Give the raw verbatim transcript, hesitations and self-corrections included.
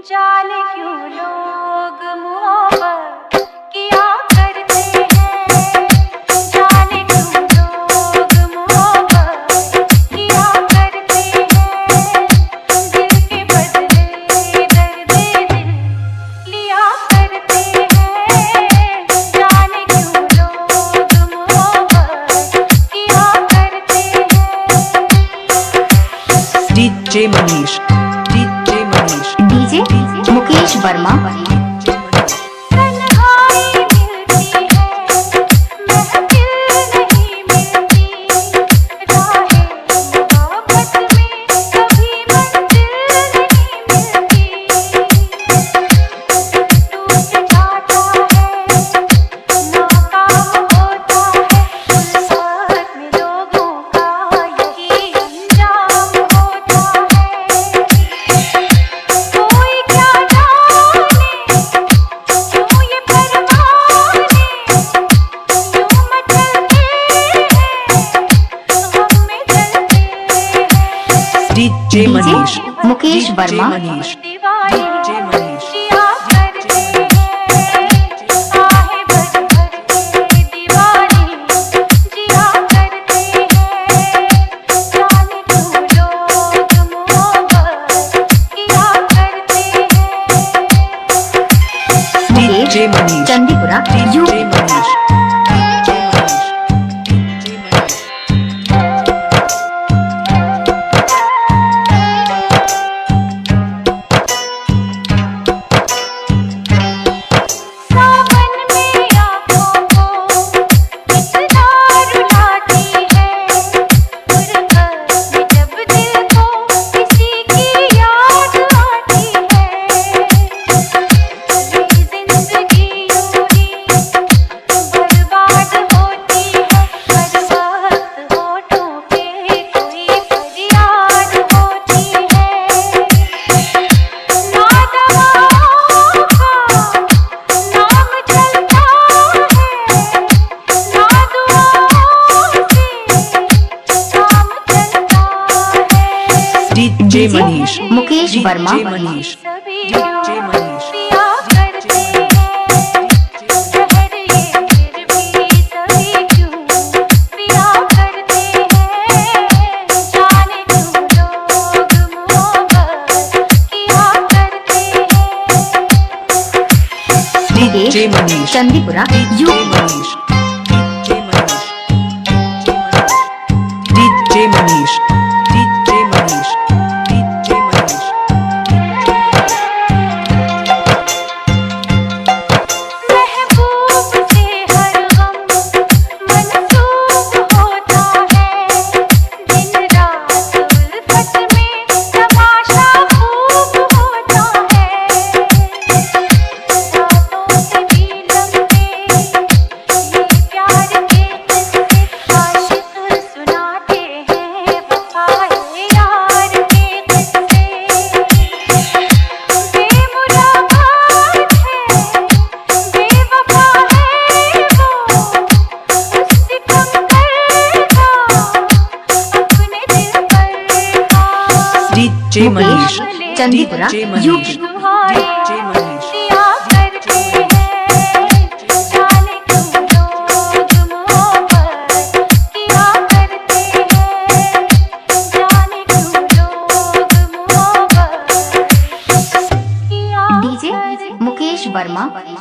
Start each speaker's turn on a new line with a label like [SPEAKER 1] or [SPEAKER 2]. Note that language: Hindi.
[SPEAKER 1] जाने क्यों लोग मोहब्बत किया करते हैं, जाने क्यों लोग मोहब्बत किया करते हैं, दिल के बदले दर्द दिल लिया करते हैं, जाने क्यों लोग मोहब्बत किया करते हैं।
[SPEAKER 2] DJ Manish
[SPEAKER 3] DJ Mukesh Verma.
[SPEAKER 2] DJ Manish
[SPEAKER 3] Mukesh Verma.
[SPEAKER 2] DJ Manish
[SPEAKER 3] Chandipura
[SPEAKER 2] DJ Manish. DJ Manish
[SPEAKER 3] Mukesh Verma.
[SPEAKER 2] Manish DJ Manish. DJ Manish
[SPEAKER 3] Chandipura
[SPEAKER 2] DJ Manish DJ Manish DJ Manish DJ Manish.
[SPEAKER 1] महबूब से हर गम मंसूब होता है, दिन रात उल्फत में तमाशा खूब होता है, रातों से भी लंबे ये प्यार के किस्से आशिक सुनाते हैं, वफाए यार के किस्से। बेमुलाकात है, बेवफा है वो, उससे कम करता अपने दिल पर खास।
[SPEAKER 2] DJ Manish
[SPEAKER 3] Chandipura
[SPEAKER 2] DJ Manish DJ Manish.
[SPEAKER 1] किया करते हैं, जाने क्यों लोग मोहब्बत किया करते हैं, जाने क्यों लोग मोहब्बत किया
[SPEAKER 3] डीजे मुकेश वर्मा।